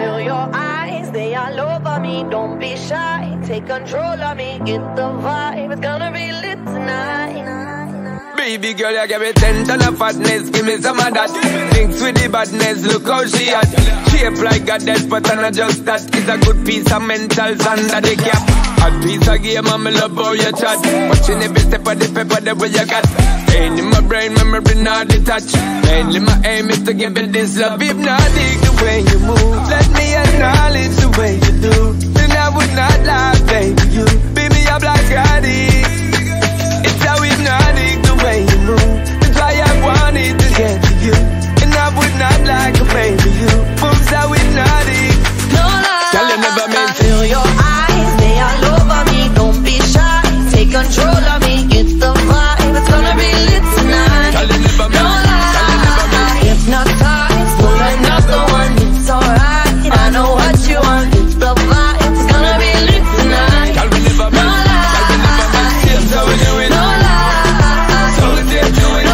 Feel your eyes, they all over me. Don't be shy, take control of me. Get the vibe, it's gonna be lit tonight. Baby girl, you give me 10 ton of fatness, give me some of that. Thinks with the badness, look how she at. Shape like a dead, but I'm not just that. It's a good piece of mentals under the cap. Hot piece of game, I'm love how you chat. Watching every step of the paper, the way you got. Pain in my brain, memory not detached. Mainly my aim is to give it this love. Hypnotic the way you move, let me acknowledge the way you do. Then I would not lie, baby, you beat me up like Scottie. It's how hypnotic the way you move. That's why I wanted to get to you. And I would not like a baby you. Moves how hypnotic. No lie, girl, you never meant to. Feel your eyes, they all over me. Don't be shy, take control of me. Get the vibe, it's gonna be lit tonight. Girl, you never meant. No lie, hypnotized, pull another one. It's alright, I know what you want. It's the vibe, it's gonna be lit tonight. Girl, we never meant. Girl, we never meant. Here's how we do it. No lie, so we did do it. no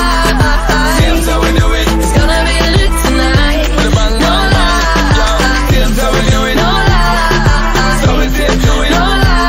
lie, here's how we do it. it's gonna be lit tonight. With a bang, No bang, bang. lie, Here's how we do it. no lie, so we did do it. no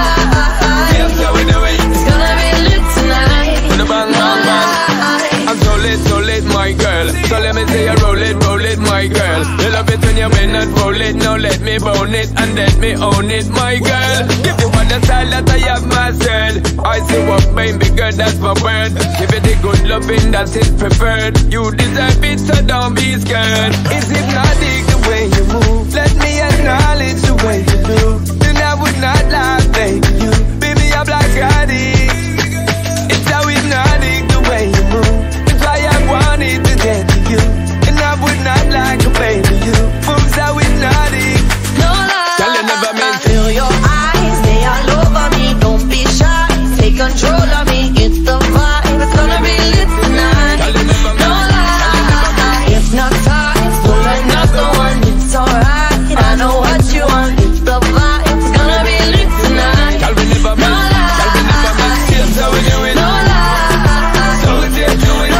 lie, Here's how we do it. it's gonna be lit tonight. With a bang, bang, bang. I'm so lit, my girl. So let me say you roll it, my girl. You love it when you bend and roll it. Now let me bone it and let me own it, my girl. Give you all the style that I have myself. I see what baby girl, that's my word. Give it the good loving that is preferred. You deserve it, so don't be scared. It's hypnotic the way you move. Let me acknowledge the way you do. Then I would not lie, baby. You beat me up like Scottie. It's how hypnotic the way you move. That's why I wanted to get to you. And I would not like a baby you. Moves how hypnotic. No lie, girl, you never meant to. Feel your eyes, they all over me. Don't be shy, take control of me. Get the vibe, it's gonna be lit tonight. Girl, you never No meant. lie, hypnotized, pull another one. It's alright, I know what you want. It's the vibe, it's gonna be lit tonight. Girl, we never No meant. Girl, we never meant. Here's how we do it. No lie, so we did do it. no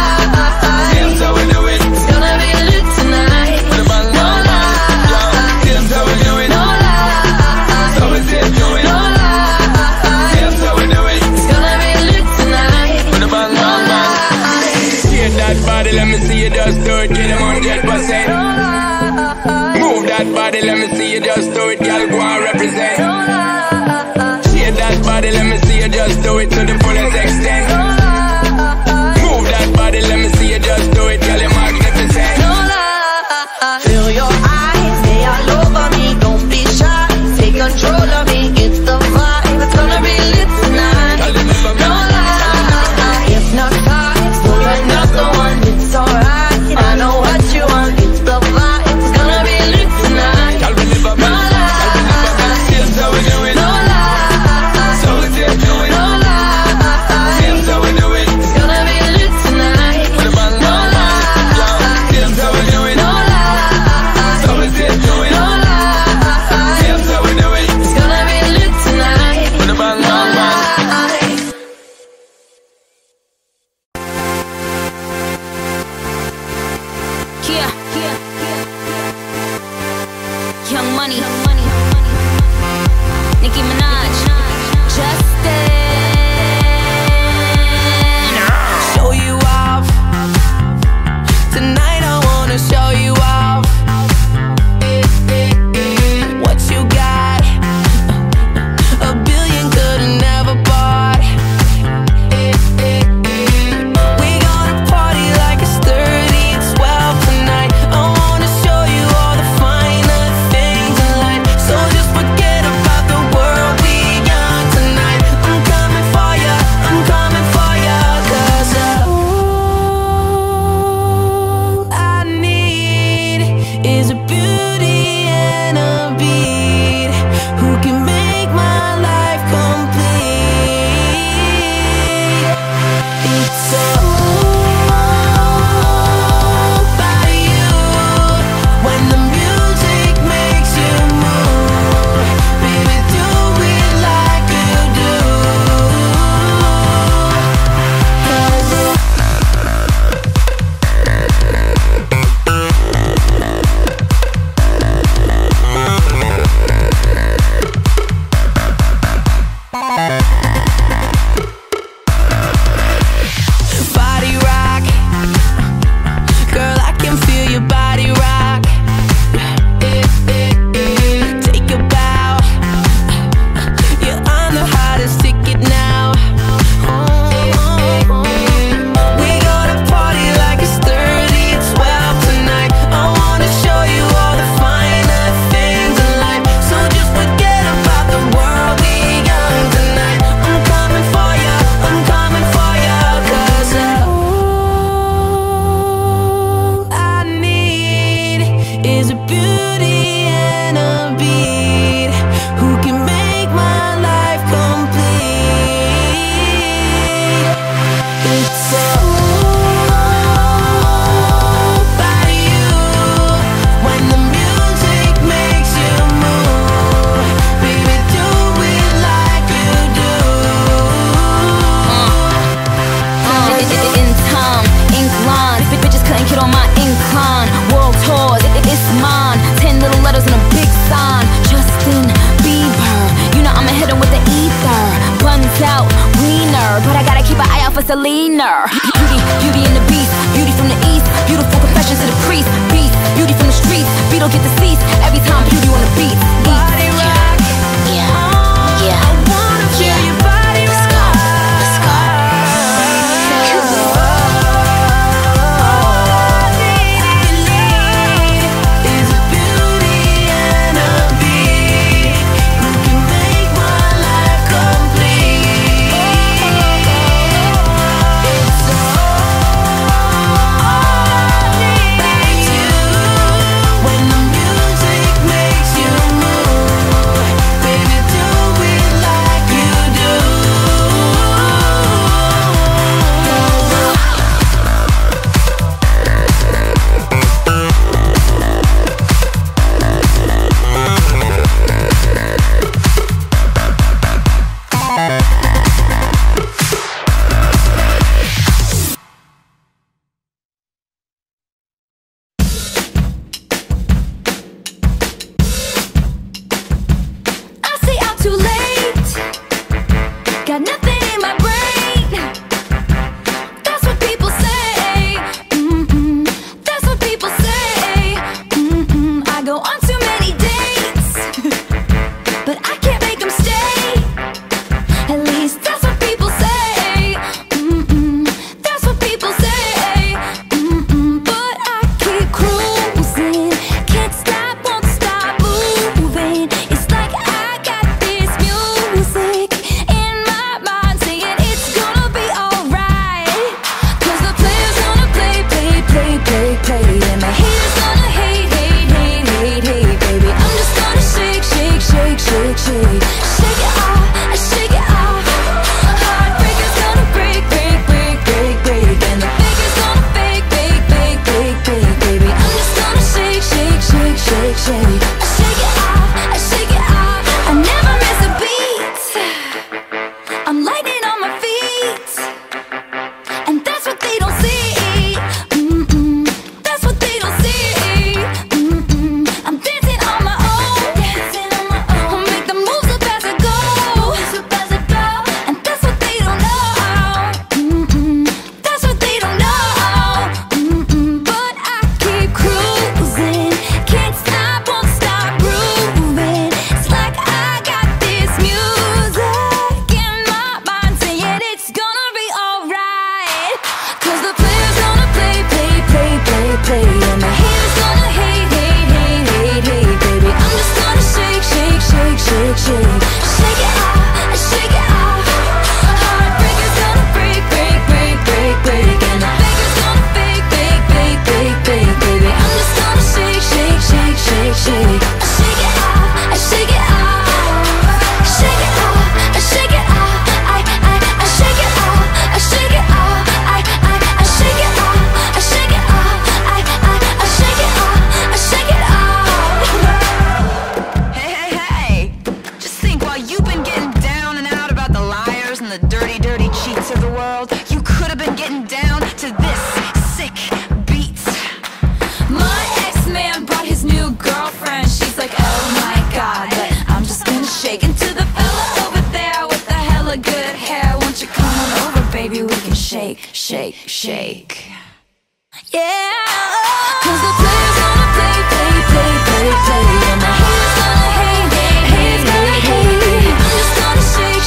lie, Here's how we do it. it's gonna be lit tonight. With a bang, bang, bang. Here's how we do it. No lie, so we did do it. no lie, Here's how we do it. it's gonna be lit tonight. With a bang, bang, bang. Shake that body, let me see you just do it. Get them 100%. Move that body, let me see you just do it. Girl, go and represent. Shake that body, let me see you just do it to the fullest extent. Move that body, let me see you just do it. Girl, you're magnificent. Feel your eyes, they all over me. Don't be shy, take control of me. Get the vibe, it's gonna be lit tonight. Girl, you never No meant. lie, hypnotized, pull another one. It's alright, I know what you want. It's the vibe, it's gonna be lit tonight. Girl, we never No meant. Girl, we never meant. lie, Here's how we do it. no lie, so we did do it. no lie, Here's how we do it. it's gonna be lit tonight. With a bang, No bang, bang. lie, Here's how we do it. no lie, so we did do it. no lie, Here's how we do it. it's gonna be lit tonight. With a bang, bang, bang. Young Money, Nicki Minaj, Justin. Show you off tonight. I wanna show you off what you got. A billion could've never bought. We gonna party like it's 30 and 12 tonight. icon, world tours, it's mine. 10 little letters and a big sign. Justin Bieber, you know I'ma hit him with the ether. Buns out, wiener, but I gotta keep an eye out for Selena. Beauty and the beast, beauty from the east, beautiful confessions to the priest. Beast, beauty from the streets, beat don't get deceased every time beauty on the beat. Body rock. Yeah. I wanna feel your body rock. Let's go. Is a beauty and a beat who can make my life complete. It's all about you. When the music makes you move, baby, do it like you do. I say I'm too late, got nothing in my brain. That's what people say. That's what people say. I go on too many dates, but I can't make them stay. At least that's what people say. That's what people say. But I keep cruising, can't stop, won't stop moving. It's like I got this music in my mind saying it's gonna be alright. 'Cause the player's gonna play, and the haters gonna hate, baby. I'm just gonna shake, shake it off, shake it off. Heartbreaker's gonna break, and the faker's gonna fake, baby. I'm just gonna shake, shake it off, shake it off. I never miss a beat. I'm lightning on my feet, and that's what they don't see. That's what they don't see. I'm dancing on my own. I'll make the moves up as I go. And that's what they don't know. That's what they don't know. But I keep cruising, can't stop, won't stop grooving. It's like I got this music in my mind saying it's gonna be alright. 'Cause the player's gonna play, and the haters gonna hate, baby. I'm just gonna shake, shake it off, shake it off. Heartbreaker's gonna break, and the faker's gonna fake, baby. I'm just gonna shake, shake it off, shake it off, shake it off, shake it off. I shake it off, shake it off. I shake it off, shake it off. I shake it off, shake it off. Hey, just think, while you've been getting down and out about the liars and the dirty cheats of the world, you could have been getting down to this sick beat. My ex-man brought his new girlfriend. She's like, oh my god, but I'm just gonna shake into the fella over there with the hella good hair. Won't you come on over, baby? We can shake. Yeah. 'Cause the player's gonna play, and the haters gonna hate, I'm just gonna shake,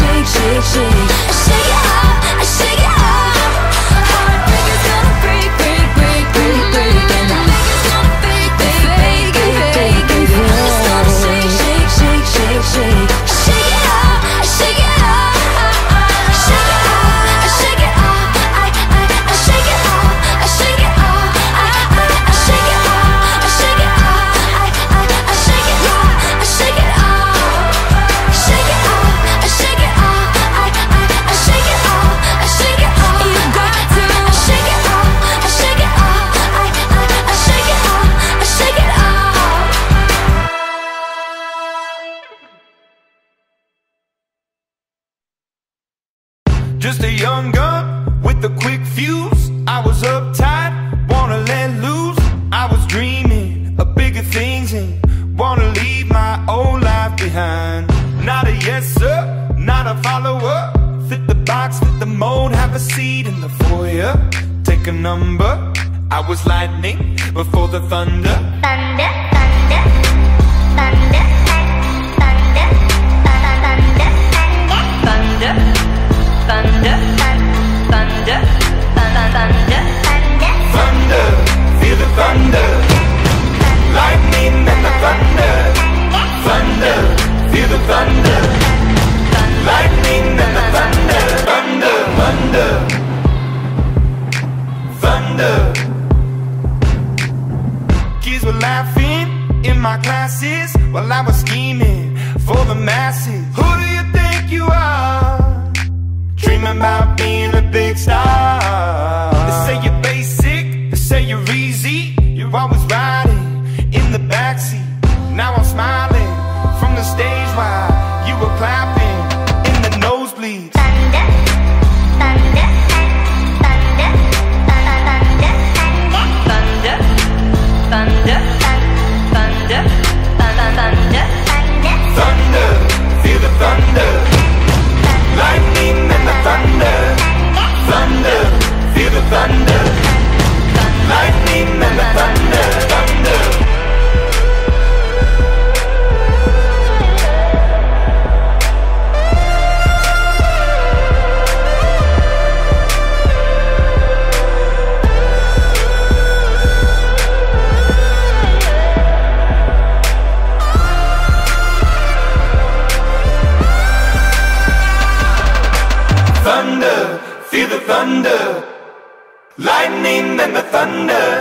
shake it off, shake it off. Heartbreaker's gonna break, and the faker's gonna fake, baby. I'm just gonna shake, shake it off, shake it off, shake it off, shake it off. I shake it off, shake it off. a number. I was lightning before the thunder. Thunder, thunder, thunder, thunder, thunder, thunder, thunder, thunder, thunder, Thunder, feel the thunder. Lightning and the thunder. Thunder, feel the thunder. Lightning and the thunder. Thunder, thunder, thunder. Kids were laughing in my classes while I was scheming for the masses. Who do you think you are? Dreaming about being a big star. They say you're basic, they say you're easy. You're always riding in the backseat. Now I'm smiling from the stage while you were clapping in the nosebleeds. thunder, thunder, thunder, thunder, Thunder, thunder, thunder, thunder, Thunder, feel the thunder. Lightning and the thunder. Thunder, feel the thunder. Lightning and the thunder. Thunder. Thunder, feel the thunder. Lightning and the thunder.